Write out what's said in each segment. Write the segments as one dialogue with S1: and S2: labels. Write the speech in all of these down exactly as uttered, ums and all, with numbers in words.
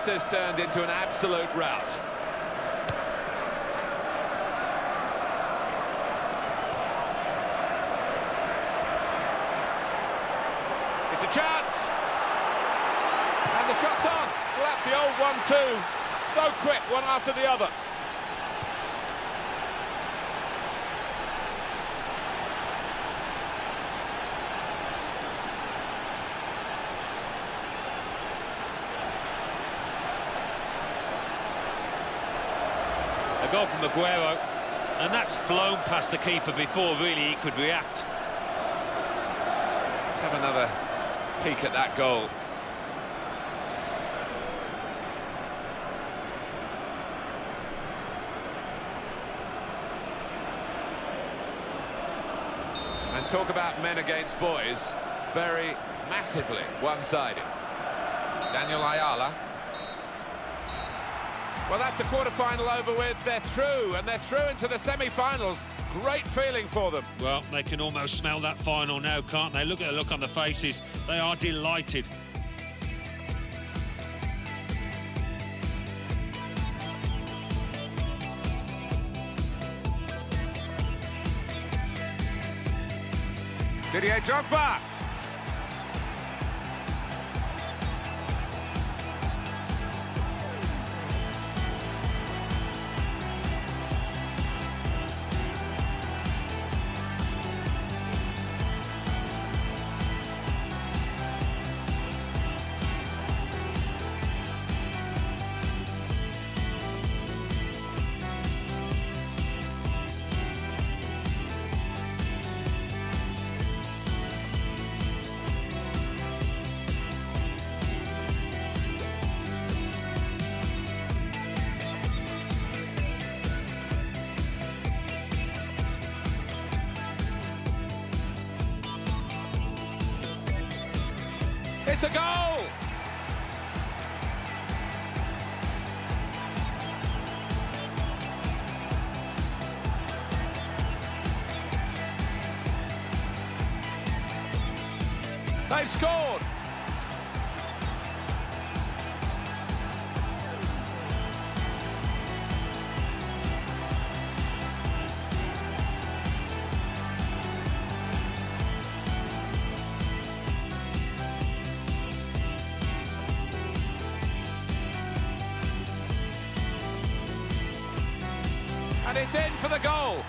S1: has turned into an absolute rout. It's a chance! And the shot's on! Well, that's the old one two. So quick, one after the other.
S2: A goal from Aguero, and that's flown past the keeper before really he could react.
S1: Let's have another peek at that goal. And talk about men against boys, very massively one-sided. Daniel Ayala. Well, that's the quarter-final over with. They're through, and they're through into the semi-finals. Great feeling for them.
S2: Well, they can almost smell that final now, can't they? Look at the look on the faces. They are delighted.
S1: Didier Drogba. It's a goal! They've scored! And it's in for the goal.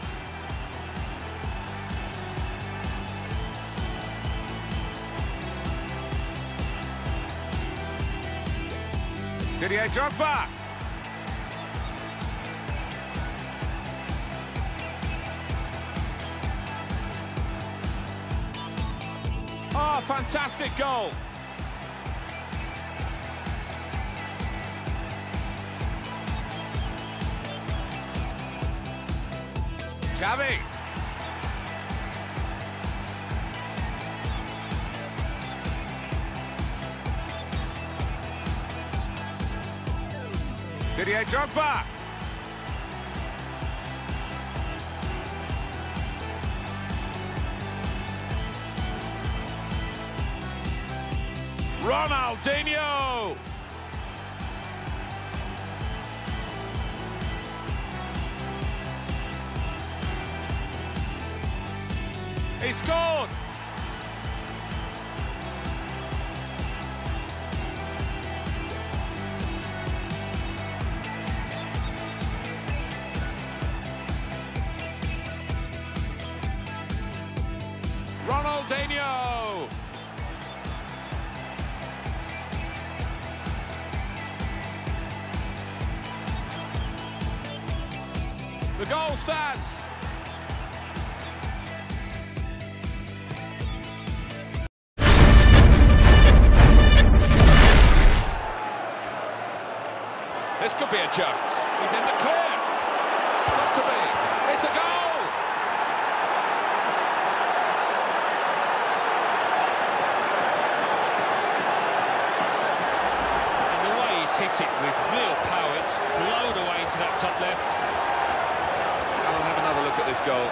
S1: Didier Drogba. Oh, fantastic goal. Xavi. Didier Drogba. Ronaldinho. He scored! Ronaldinho! The goal stands! This could be a chance. He's in the clear. Got to be. It's a goal!
S2: And the way he's hit it with real power, it's flowed away into that top left.
S1: Come on, have another look at this goal.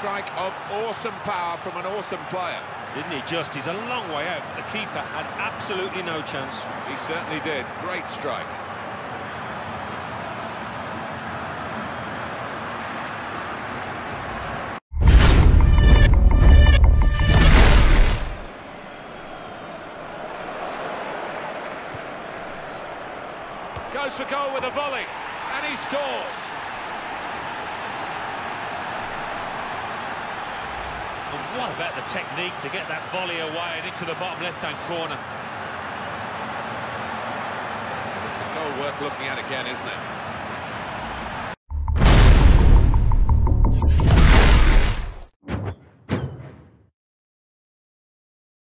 S1: strike of awesome power from an awesome player.
S2: Didn't he just? He's a long way out. The keeper had absolutely no chance.
S1: He certainly did. Great strike. Goes for goal with a volley, and he scores.
S2: And what about the technique to get that volley away and into the bottom left-hand corner?
S1: It's a goal worth looking at again, isn't it?